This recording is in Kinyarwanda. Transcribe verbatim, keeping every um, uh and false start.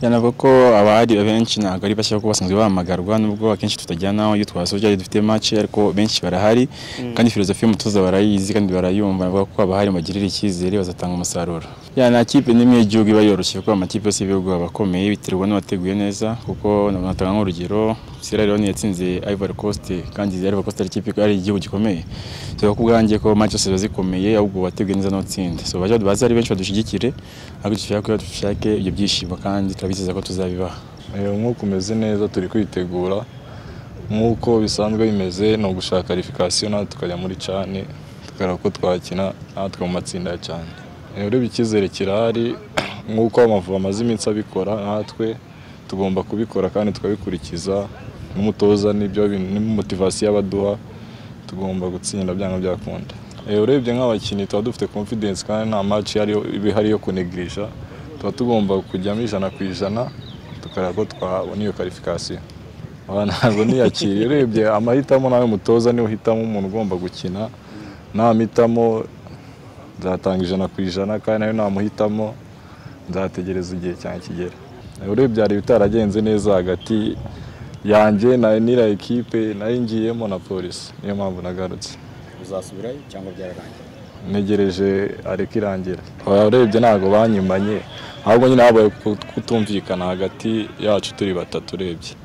Yanavuga ko abahari benshi ntabwo ari bashaka ko basanzwe bahamagarwa nubwo akenshi tutajyana aho iyo twasoje dufite match ariko benshi barahari kandi filozofi y'umutoza barayizi kandi barayumva bavuga ko abahari magirira icyizere bazatanga umusaruro. Ya na kipe nimwe y'igihugu iba yoroshye ko amakipe yose y'ibihugu abakomeye biterwa n'abateguye neza kuko natanga nk'urugero Sierra Leone yatsinze Ivory Coast kandi Ivory Coast ari ikipe ari igihugu gikomeye. So kubwanjye ko match zose zikomeye ahubwo bateguye neza no tsinda. So baje baza ari benshi badushigikire ahubwo dushaka dushake ibyo byishimo kandi turabizeza ko tuzabibaha. Nk'uko umeze neza turi kwitegura nk'uko bisanzwe bimeze no gushaka qualification na tukajya muri cyane tukara ko twakina natwe mu matsinda cyane. Urebye icyizere kirahari nk'uko amavubi amaze iminsi abikora natwe tugomba kubikora kandi tukabikurikiza n'umutoza n'ibyo ni motivation y'abaduha tugomba gutsinda byanga byakunda. Urebye nk'abakinnyi tuba dufite confidence kandi nta match yari ibihari yo kuneglisha tuba tugomba kujyamo ijana ku ijana tukara ko twabona iyo qualification. Ntabwo niyakiriye urebye amahitamo nawe mutoza niwe uhitamo umuntu ugomba gukina nta mitamo nzatanga ijana ku ijana kandi nayo namuhitamo nzategereza igihe cyane kigera. Urebye ari bitaragenze neza hagati yanjye na nira equipe nayo ngiyemo na police niyo mpamvu nagarutse. Uzasubirayo cyangwa byararangiye? Negereje ariko irangira. Urebye ntago banyimanye ahubwo nyine habaye kutumvikana hagati yacu turi batatu urebye.